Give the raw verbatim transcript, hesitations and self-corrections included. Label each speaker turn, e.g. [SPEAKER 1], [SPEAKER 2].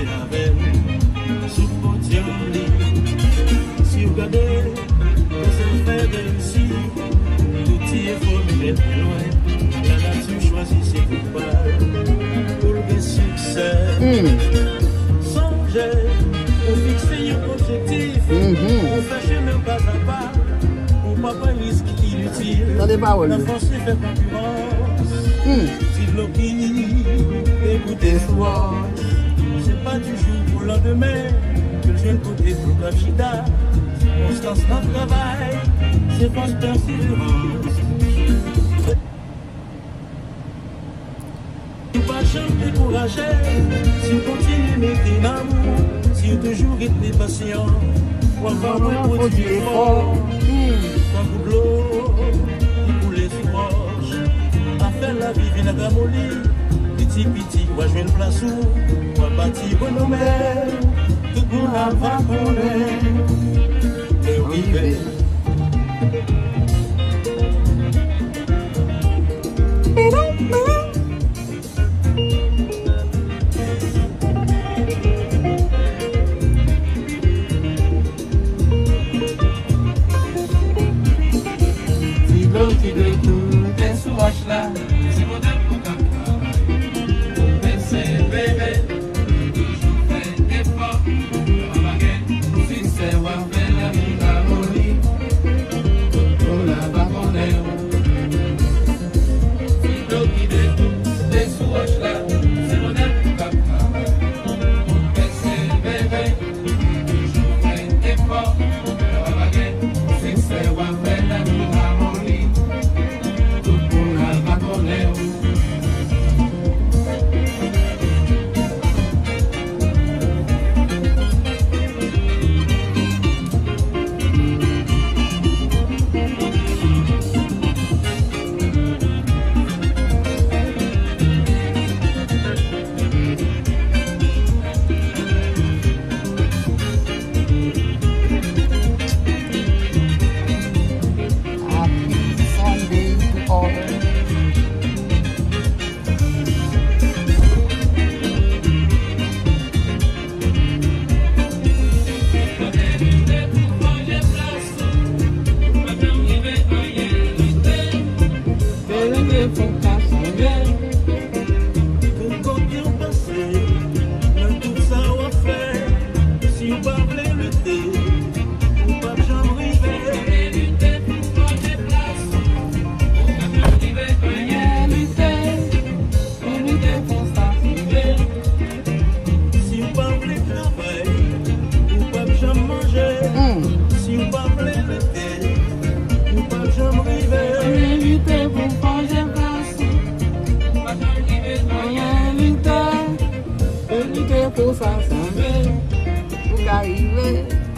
[SPEAKER 1] avec sous podium. Si vous regardez, ça fait de ici, tout y est formulé plus loin. La nature choisit ses coupables pour le succès.
[SPEAKER 2] Mm.
[SPEAKER 1] Songez, pour fixer un objectif,
[SPEAKER 2] Mm-hmm.
[SPEAKER 1] pour faire chemin pas à pas, pour pas prendre risque inutile.
[SPEAKER 2] Ça dépend, oui.
[SPEAKER 1] La force fait concurrence.
[SPEAKER 2] Mm.
[SPEAKER 1] Si l'opinion, écoutez soir. C'est pas toujours pour le lendemain que je viens côté pour la chita. Constance dans le travail, c'est pas persévérance. Si vous pas jamais découragé, si vous continuez à mettre l'amour, si vous toujours êtes patient, pour avoir moins produit effort, quand vous l'eau, pour les roches, à faire la vie vient à Gamoli, petit petit, moi je viens de place où, moi bâti renommé, tout le monde va connaître, et oui,
[SPEAKER 2] Pour ça, ça, pour arriver.